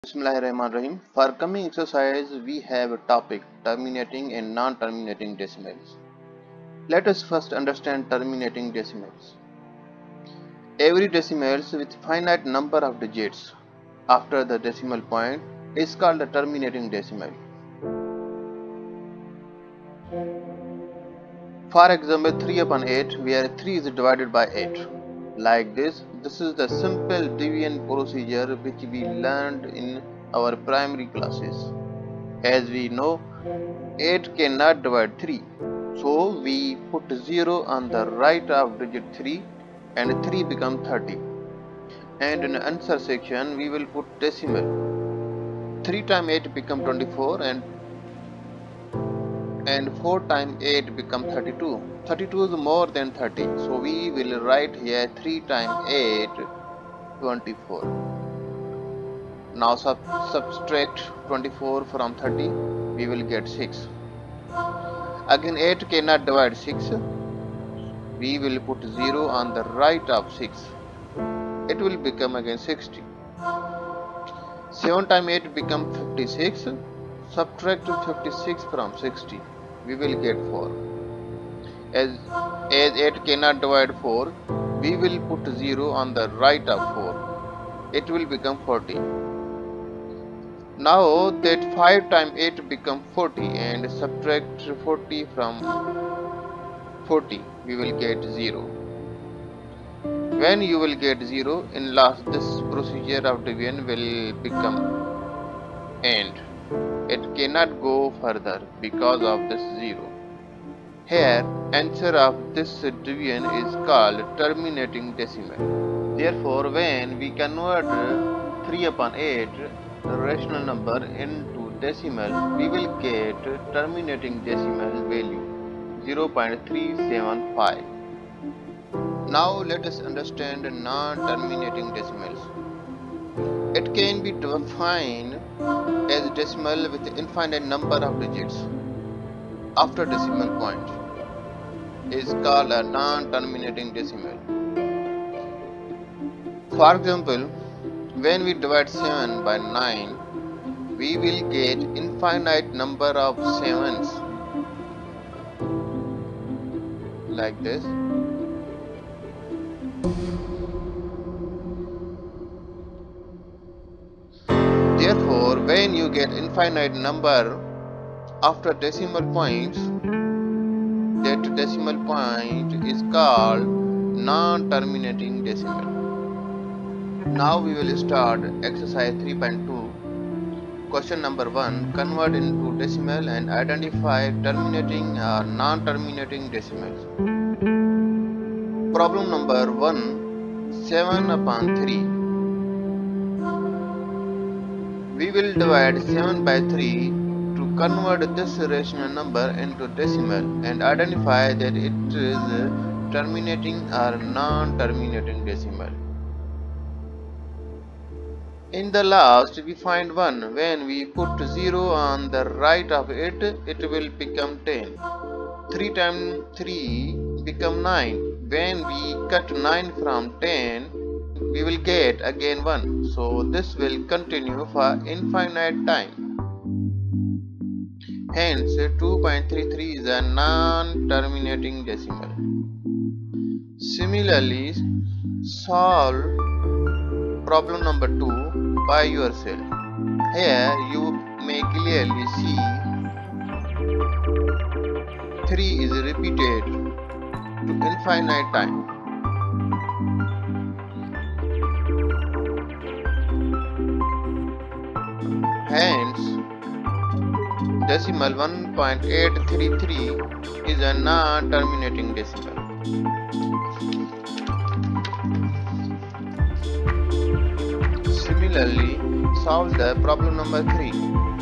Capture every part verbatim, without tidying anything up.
Bismillahirrahmanirrahim. For coming exercise, we have a topic terminating and non-terminating decimals. Let us first understand terminating decimals. Every decimal with finite number of digits after the decimal point is called a terminating decimal. For example, three upon eight, where three is divided by eight. Like this, this is the simple division procedure which we learned in our primary classes. As we know, eight cannot divide three, so we put zero on the right of digit three and three becomes thirty. And in answer section we will put decimal. three times eight become twenty-four and and four times eight become thirty-two. thirty-two is more than thirty, so we will write here three times eight, twenty-four. Now sub subtract twenty-four from thirty, we will get six. Again eight cannot divide six, we will put zero on the right of six, it will become again sixty. seven times eight become fifty-six, subtract fifty-six from sixty, we will get four. As, as eight cannot divide four, we will put zero on the right of four, it will become forty. Now that five times eight become forty and subtract forty from forty, we will get zero. When you will get zero, in last this procedure of division will become end. It cannot go further because of this zero. Here, answer of this division is called terminating decimal. Therefore, when we convert three upon eight rational number into decimal, we will get terminating decimal value zero point three seven five. Now let us understand non-terminating decimals. It can be defined as decimal with infinite number of digits after decimal point is called a non-terminating decimal. For example, when we divide seven by nine, we will get infinite number of sevens like this. Therefore, when you get infinite number after decimal points, that decimal point is called non-terminating decimal. Now we will start exercise three point two. Question number one. Convert into decimal and identify terminating or non-terminating decimals. Problem number one. seven upon three. We will divide seven by three to convert this rational number into decimal and identify that it is terminating or non-terminating decimal. In the last, we find one. When we put zero on the right of it, it will become ten. three times three become nine. When we cut nine from ten, we will get again one. So this will continue for infinite time. Hence, two point three three is a non-terminating decimal. Similarly, solve problem number two by yourself. Here you may clearly see three is repeated to infinite time. Hence, decimal one point eight three three is a non-terminating decimal. Similarly, solve the problem number three.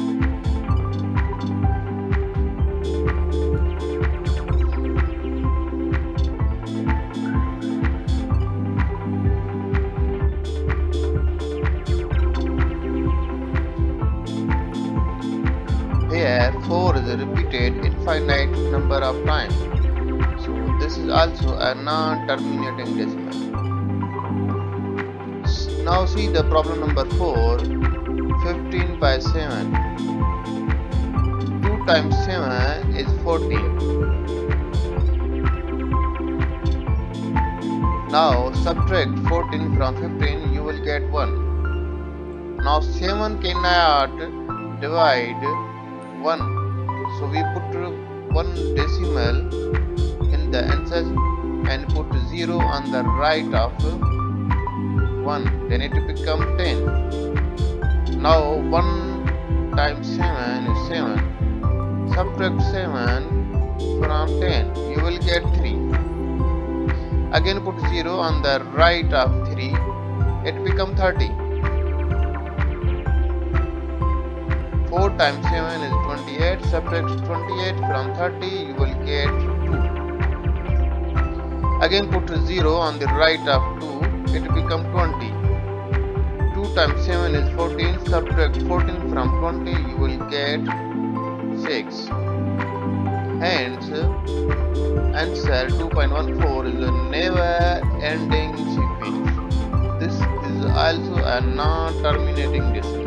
Here four is repeated infinite number of times. So this is also a non-terminating decimal. Now see the problem number four. divide by seven. two times seven is fourteen. Now subtract fourteen from fifteen, you will get one. Now seven cannot divide one, so we put one decimal in the answer and put zero on the right of one, then it become ten. Now one times seven is seven. Subtract seven from ten, you will get three. Again put zero on the right of three, it become thirty. four times seven is twenty-eight. Subtract twenty-eight from thirty, you will get two. Again put zero on the right of two, it become twenty. two times seven is fourteen. Subtract fourteen from twenty, you will get six. Hence answer two point one four is a never ending sequence. This is also a non-terminating decimal.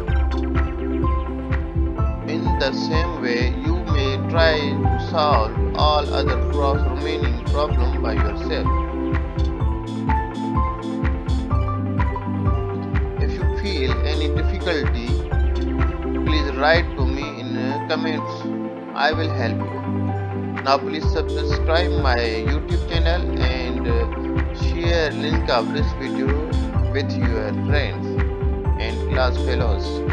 In the same way, you may try to solve all other cross remaining problems by yourself. If you feel any difficulty, please write to me in comments. I will help you. Now please subscribe my YouTube channel and share link of this video with your friends and class fellows.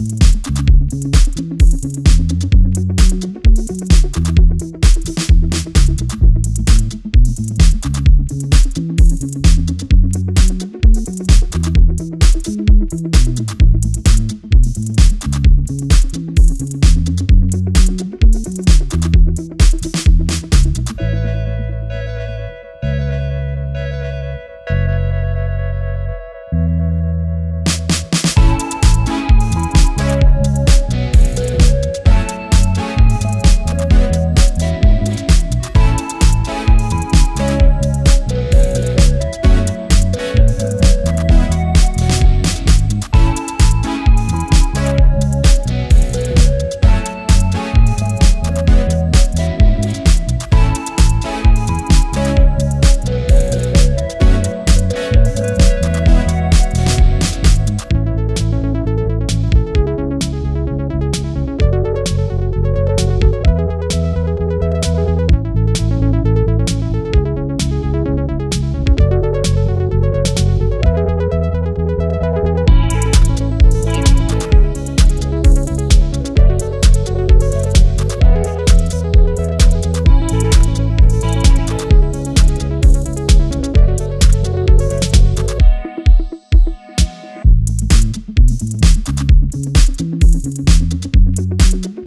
Thank you.